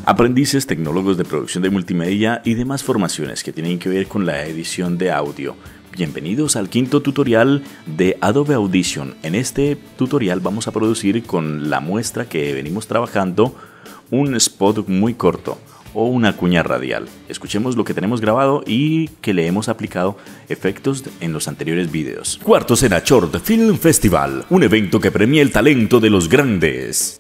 Aprendices, tecnólogos de producción de multimedia y demás formaciones que tienen que ver con la edición de audio. Bienvenidos al quinto tutorial de Adobe Audition. En este tutorial vamos a producir con la muestra que venimos trabajando un spot muy corto o una cuña radial. Escuchemos lo que tenemos grabado y que le hemos aplicado efectos en los anteriores videos. Cuarto Cena Short Film Festival, un evento que premia el talento de los grandes.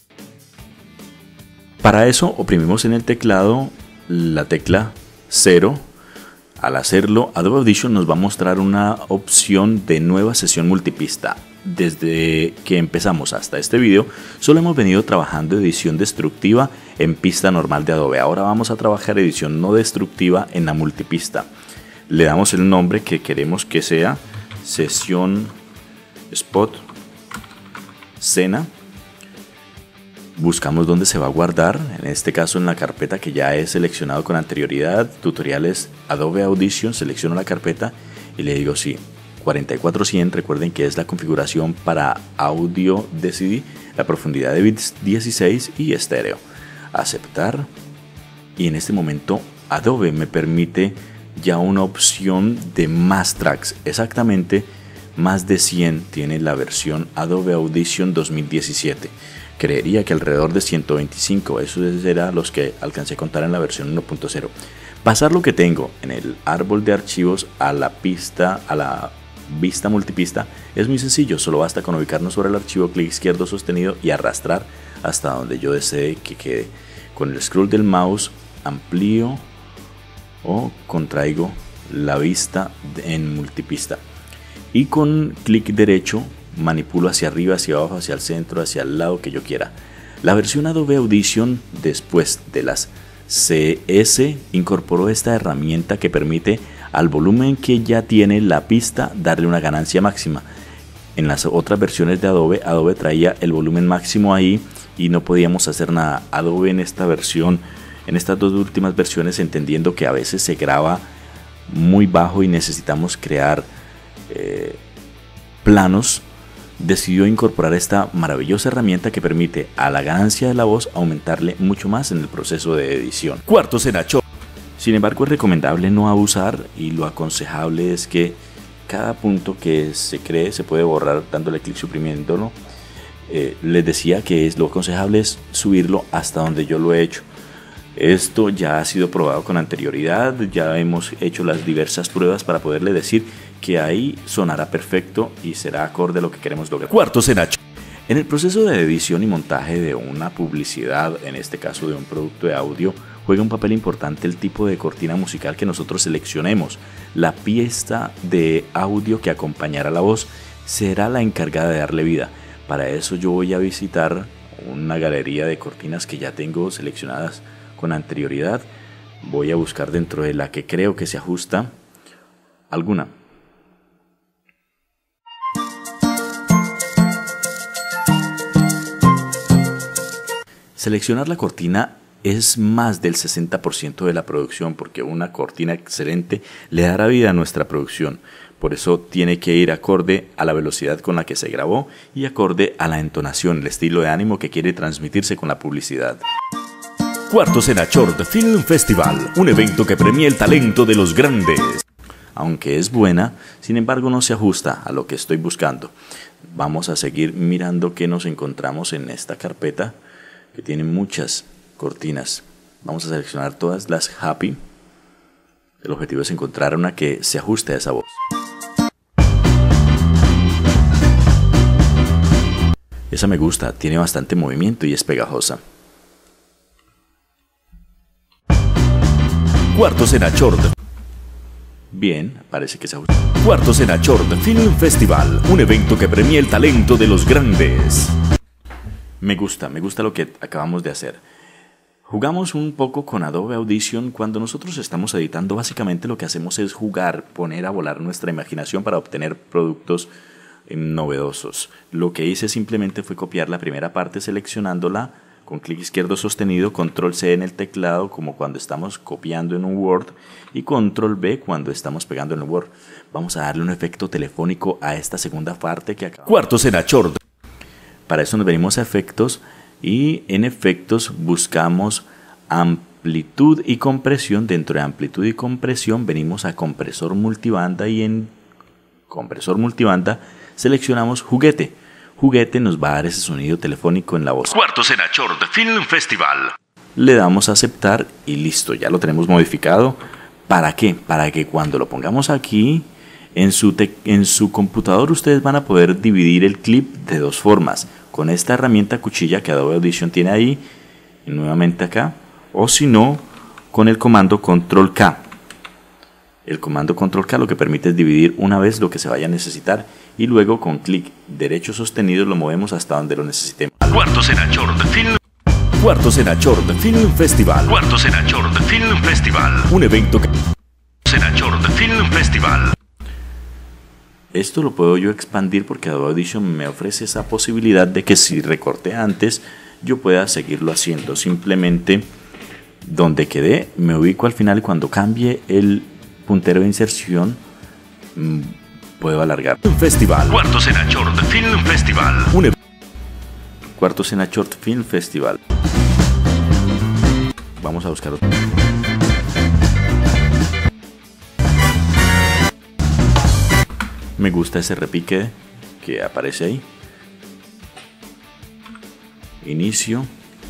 Para eso oprimimos en el teclado la tecla 0. Al hacerlo, Adobe Audition nos va a mostrar una opción de nueva sesión multipista. Desde que empezamos hasta este video, solo hemos venido trabajando edición destructiva en pista normal de Adobe. Ahora vamos a trabajar edición no destructiva en la multipista. Le damos el nombre que queremos que sea sesión spot Cena. Buscamos dónde se va a guardar, en este caso en la carpeta que ya he seleccionado con anterioridad, tutoriales Adobe Audition, selecciono la carpeta y le digo sí, 4400, recuerden que es la configuración para audio de CD, la profundidad de bits 16 y estéreo. Aceptar, y en este momento Adobe me permite ya una opción de más tracks, exactamente más de 100 tiene la versión Adobe Audition 2017. Creería que alrededor de 125, esos eran los que alcancé a contar en la versión 1.0. Pasar lo que tengo en el árbol de archivos a la vista multipista es muy sencillo, solo basta con ubicarnos sobre el archivo, clic izquierdo sostenido y arrastrar hasta donde yo desee que quede. Con el scroll del mouse amplío o contraigo la vista en multipista y con clic derecho manipulo hacia arriba, hacia abajo, hacia el centro, hacia el lado que yo quiera. La versión Adobe Audition después de las CS incorporó esta herramienta que permite al volumen que ya tiene la pista darle una ganancia máxima. En las otras versiones de Adobe traía el volumen máximo ahí y no podíamos hacer nada. Adobe en esta versión, en estas dos últimas versiones, entendiendo que a veces se graba muy bajo y necesitamos crear planos, decidió incorporar esta maravillosa herramienta que permite a la ganancia de la voz aumentarle mucho más en el proceso de edición. Cuarto Cena Short. Sin embargo, es recomendable no abusar y lo aconsejable es que cada punto que se cree se puede borrar dándole clic suprimiéndolo. Les decía que lo aconsejable es subirlo hasta donde yo lo he hecho. Esto ya ha sido probado con anterioridad, ya hemos hecho las diversas pruebas para poderle decir que ahí sonará perfecto y será acorde a lo que queremos lograr. Cuarto Cena Short. En el proceso de edición y montaje de una publicidad, en este caso de un producto de audio, juega un papel importante el tipo de cortina musical que nosotros seleccionemos. La pieza de audio que acompañará la voz será la encargada de darle vida. Para eso yo voy a visitar una galería de cortinas que ya tengo seleccionadas con anterioridad. Voy a buscar dentro de la que creo que se ajusta alguna. Seleccionar la cortina es más del 60% de la producción, porque una cortina excelente le dará vida a nuestra producción. Por eso tiene que ir acorde a la velocidad con la que se grabó y acorde a la entonación, el estilo de ánimo que quiere transmitirse con la publicidad. Cuarto Cena Short Film Festival, un evento que premia el talento de los grandes. Aunque es buena, sin embargo no se ajusta a lo que estoy buscando. Vamos a seguir mirando qué nos encontramos en esta carpeta que tiene muchas cortinas. Vamos a seleccionar todas las happy. El objetivo es encontrar una que se ajuste a esa voz. Esa me gusta, tiene bastante movimiento y es pegajosa. Cuarto Cena Short. Bien, parece que se ajusta. Cuarto Cena Short Film Festival, un evento que premia el talento de los grandes. Me gusta lo que acabamos de hacer. Jugamos un poco con Adobe Audition. Cuando nosotros estamos editando, básicamente lo que hacemos es jugar, poner a volar nuestra imaginación para obtener productos novedosos. Lo que hice simplemente fue copiar la primera parte seleccionándola con clic izquierdo sostenido, control C en el teclado como cuando estamos copiando en un Word y control V cuando estamos pegando en el Word. Vamos a darle un efecto telefónico a esta segunda parte que acabamos. Cuarto Cena Short. Para eso nos venimos a efectos y en efectos buscamos amplitud y compresión. Dentro de amplitud y compresión venimos a compresor multibanda y en compresor multibanda seleccionamos juguete. Juguete nos va a dar ese sonido telefónico en la voz. Cuarto Senachort Film Festival. Le damos a aceptar y listo, ya lo tenemos modificado. ¿Para qué? Para que cuando lo pongamos aquí en su computador ustedes van a poder dividir el clip de dos formas. Con esta herramienta cuchilla que Adobe Audition tiene ahí, y nuevamente acá, o si no, con el comando Control K. El comando Control K lo que permite es dividir una vez lo que se vaya a necesitar y luego con clic derecho sostenido lo movemos hasta donde lo necesitemos. Cuarto Senachort Film. Cuarto Senachort Film Festival. Cuarto Senachort Film Festival. Un evento que... Senachort Film Festival. Esto lo puedo yo expandir porque Adobe Audition me ofrece esa posibilidad de que si recorté antes yo pueda seguirlo haciendo. Simplemente donde quedé me ubico al final y cuando cambie el puntero de inserción puedo alargar. Un festival. Cuarto Senachort Film Festival. Cuarto Senachort Film Festival. Vamos a buscar otro. Me gusta ese repique que aparece ahí. Inicio.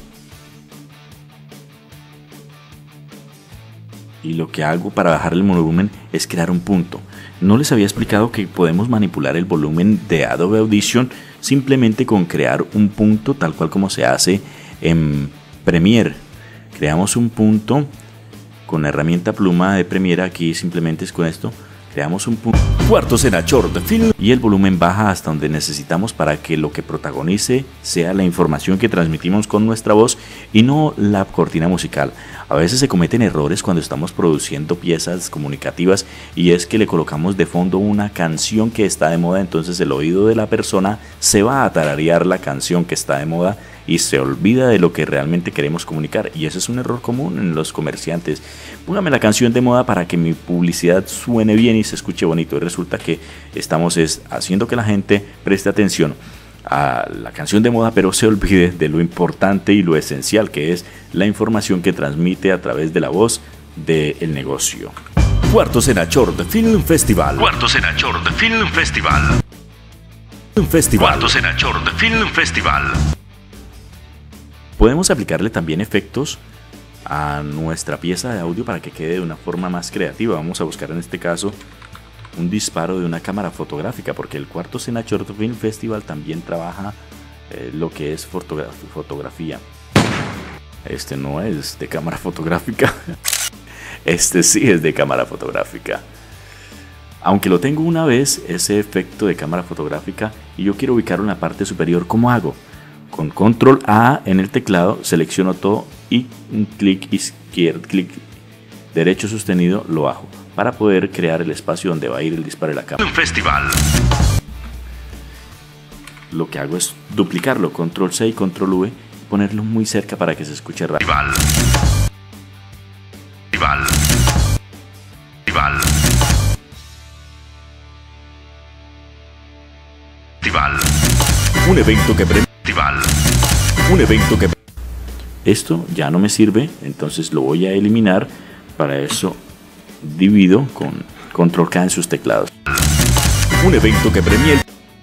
Y lo que hago para bajar el volumen es crear un punto. No les había explicado que podemos manipular el volumen de Adobe Audition simplemente con crear un punto tal cual como se hace en Premiere. Creamos un punto con la herramienta pluma de Premiere, aquí simplemente es con esto. Creamos un punto. Cuarto Senachort Film. Y el volumen baja hasta donde necesitamos para que lo que protagonice sea la información que transmitimos con nuestra voz y no la cortina musical. A veces se cometen errores cuando estamos produciendo piezas comunicativas y es que le colocamos de fondo una canción que está de moda, entonces el oído de la persona se va a tararear la canción que está de moda y se olvida de lo que realmente queremos comunicar, y ese es un error común en los comerciantes. Póngame la canción de moda para que mi publicidad suene bien y se escuche bonito, y resulta que estamos haciendo que la gente preste atención a la canción de moda pero se olvide de lo importante y lo esencial que es la información que transmite a través de la voz del negocio. Cuarto Senachort Film Festival. Cuarto Senachort Film Festival. Cuarto Senachort Film Festival. Podemos aplicarle también efectos a nuestra pieza de audio para que quede de una forma más creativa. Vamos a buscar en este caso un disparo de una cámara fotográfica, porque el Cuarto Senachort Film Festival también trabaja lo que es fotografía. Este no es de cámara fotográfica. Este sí es de cámara fotográfica. Aunque lo tengo una vez, ese efecto de cámara fotográfica, y yo quiero ubicarlo en la parte superior, ¿cómo hago? Con Control A en el teclado selecciono todo y un clic izquierdo, clic derecho sostenido lo bajo para poder crear el espacio donde va a ir el disparo de la cámara. Un festival. Lo que hago es duplicarlo, Control C y Control V, y ponerlo muy cerca para que se escuche rápido. Festival. Festival. Festival. Un evento que premia. Festival. Un evento que... Esto ya no me sirve, entonces lo voy a eliminar. Para eso divido con Control K en sus teclados. Un evento que premia el...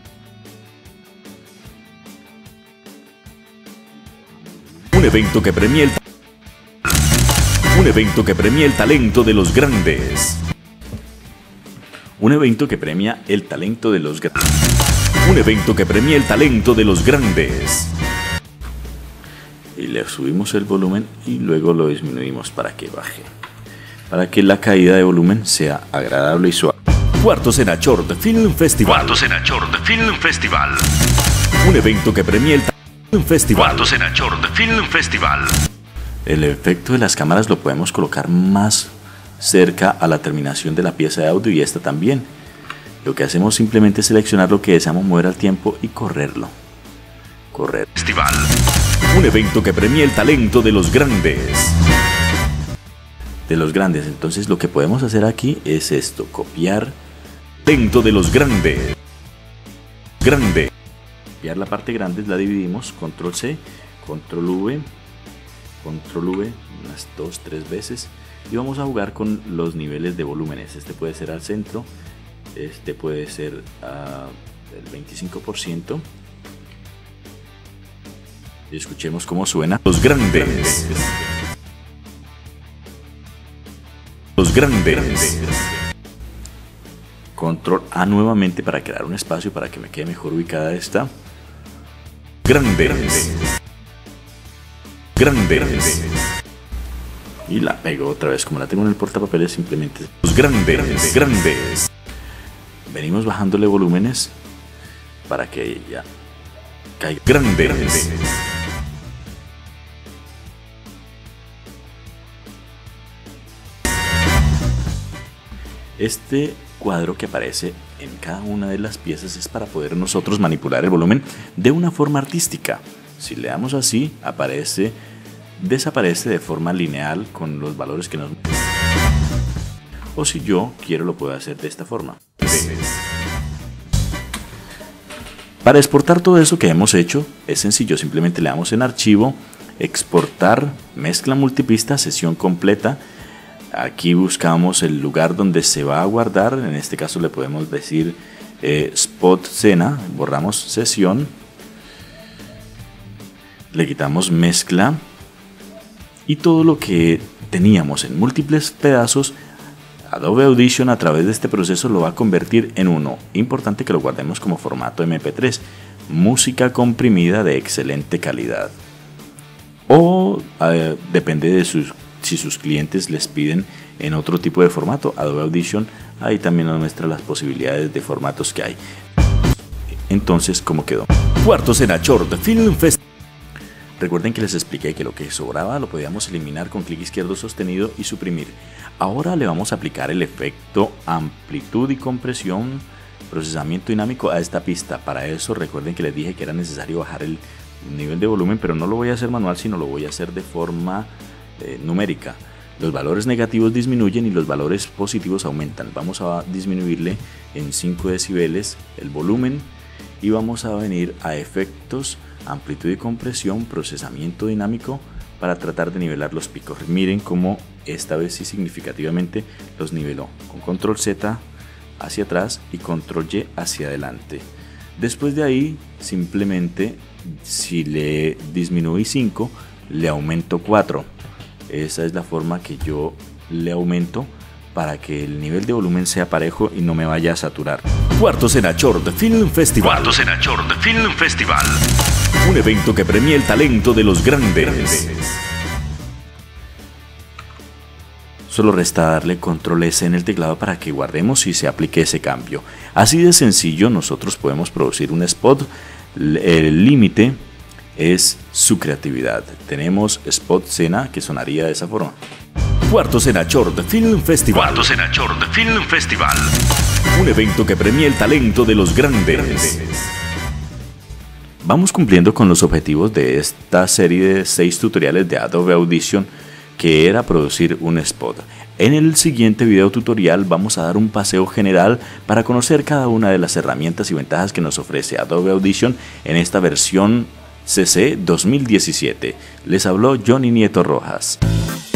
Un evento que premia el... Un evento que premia el talento de los grandes. Un evento que premia el talento de los grandes. Un evento que premia el talento de los grandes. Y le subimos el volumen y luego lo disminuimos para que baje. Para que la caída de volumen sea agradable y suave. Cuarto Senachort Film Festival. Cuarto Senachort Film Festival. Un evento que premia el Film Festival. Cuarto Senachort Film Festival. El efecto de las cámaras lo podemos colocar más cerca a la terminación de la pieza de audio y esta también. Lo que hacemos simplemente es seleccionar lo que deseamos mover al tiempo y correrlo. Correr. Festival. Un evento que premia el talento de los grandes. De los grandes. Entonces lo que podemos hacer aquí es esto. Copiar. Talento de los grandes. Grande. Copiar la parte grande, la dividimos. Control C, Control V. Control V unas 2-3 veces y vamos a jugar con los niveles de volúmenes. Este puede ser al centro, este puede ser el 25%. Y escuchemos cómo suena. Los grandes. Los grandes. Control A nuevamente para crear un espacio para que me quede mejor ubicada esta. Grandes. Grandes. Y la pego otra vez. Como la tengo en el portapapeles, simplemente los grandes. Grandes. Venimos bajándole volúmenes para que ya caiga. Grandes. Este cuadro que aparece en cada una de las piezas es para poder nosotros manipular el volumen de una forma artística. Si le damos así, desaparece de forma lineal con los valores que nos... O si yo quiero, lo puedo hacer de esta forma. Para exportar todo eso que hemos hecho es sencillo, simplemente le damos en archivo, exportar, mezcla multipista, sesión completa. Aquí buscamos el lugar donde se va a guardar, en este caso le podemos decir spot escena, borramos sesión, le quitamos mezcla y todo lo que teníamos en múltiples pedazos, Adobe Audition a través de este proceso lo va a convertir en uno. Importante que lo guardemos como formato MP3, música comprimida de excelente calidad. O depende de si sus clientes les piden en otro tipo de formato. Adobe Audition ahí también nos muestra las posibilidades de formatos que hay. Entonces, ¿cómo quedó? Cuarto Escena Short Film Festival. Recuerden que les expliqué que lo que sobraba lo podíamos eliminar con clic izquierdo sostenido y suprimir. Ahora le vamos a aplicar el efecto amplitud y compresión, procesamiento dinámico a esta pista. Para eso recuerden que les dije que era necesario bajar el nivel de volumen, pero no lo voy a hacer manual, sino lo voy a hacer de forma numérica. Los valores negativos disminuyen y los valores positivos aumentan. Vamos a disminuirle en 5 decibeles el volumen y vamos a venir a efectos, amplitud y compresión, procesamiento dinámico para tratar de nivelar los picos. Miren cómo esta vez sí significativamente los niveló con control Z hacia atrás y control Y hacia adelante. Después de ahí simplemente si le disminuí 5 le aumento 4. Esa es la forma que yo le aumento para que el nivel de volumen sea parejo y no me vaya a saturar. Cuarto Escena Short Film Festival. Cuarto Escena Short Film Festival. Un evento que premia el talento de los grandes. Solo resta darle control S en el teclado para que guardemos y se aplique ese cambio. Así de sencillo nosotros podemos producir un spot. El límite es su creatividad. Tenemos spot escena que sonaría de esa forma. Cuarto Escena Short Film Festival. Cuarto Escena Short Film Festival. Un evento que premia el talento de los grandes. Vamos cumpliendo con los objetivos de esta serie de 6 tutoriales de Adobe Audition, que era producir un spot. En el siguiente video tutorial vamos a dar un paseo general para conocer cada una de las herramientas y ventajas que nos ofrece Adobe Audition en esta versión CC 2017. Les habló Johnny Nieto Rojas.